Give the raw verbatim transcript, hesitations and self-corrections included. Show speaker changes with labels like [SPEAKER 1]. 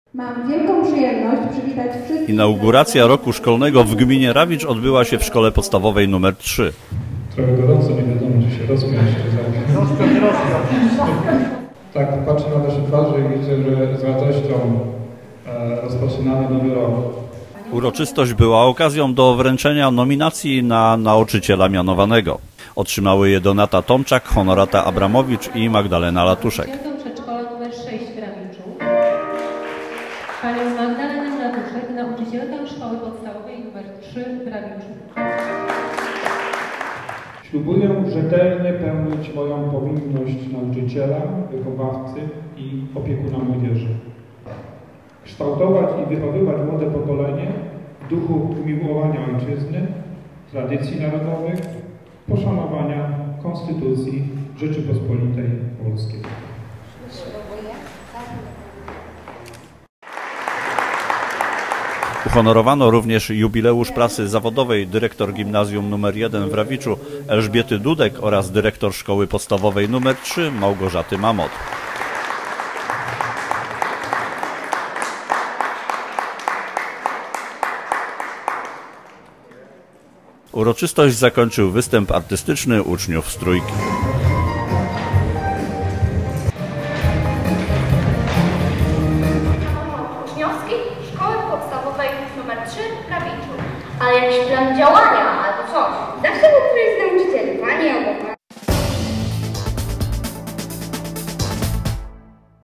[SPEAKER 1] Mam wielką przyjemność przywitać wszystkich...
[SPEAKER 2] Inauguracja roku szkolnego w gminie Rawicz odbyła się w szkole podstawowej numer trzy.
[SPEAKER 3] Trochę gorąco, nie wiadomo, czy się rozpiąć, czy zamknąć. Tak, patrzę na Wasze twarze i widzę, że z radością e, rozpoczynamy nowy rok.
[SPEAKER 2] Uroczystość była okazją do wręczenia nominacji na nauczyciela mianowanego. Otrzymały je Donata Tomczak, Honorata Abramowicz i Magdalena Latuszek.
[SPEAKER 4] Przedszkola numer sześć w Rawiczu. Panią Magdalenę Latuszek, nauczycielkę szkoły podstawowej numer trzy w Rawiczu.
[SPEAKER 3] Ślubuję rzetelnie pełnić moją powinność nauczyciela, wychowawcy i opiekuna młodzieży. Kształtować i wychowywać młode pokolenie w duchu umiłowania ojczyzny, tradycji narodowych, poszanowania Konstytucji Rzeczypospolitej Polskiej.
[SPEAKER 2] Uhonorowano również jubileusz prasy zawodowej dyrektor gimnazjum numer jeden w Rawiczu Elżbiety Dudek oraz dyrektor szkoły podstawowej numer trzy Małgorzaty Mamot. Uroczystość zakończył występ artystyczny uczniów z trójki.
[SPEAKER 5] Uczniowskiej Szkoły Podstawowej numer trzy w Rawiczu. Ale jakiś plan działania albo coś. Zawsze był któryś z nauczycieli, pani albo pani.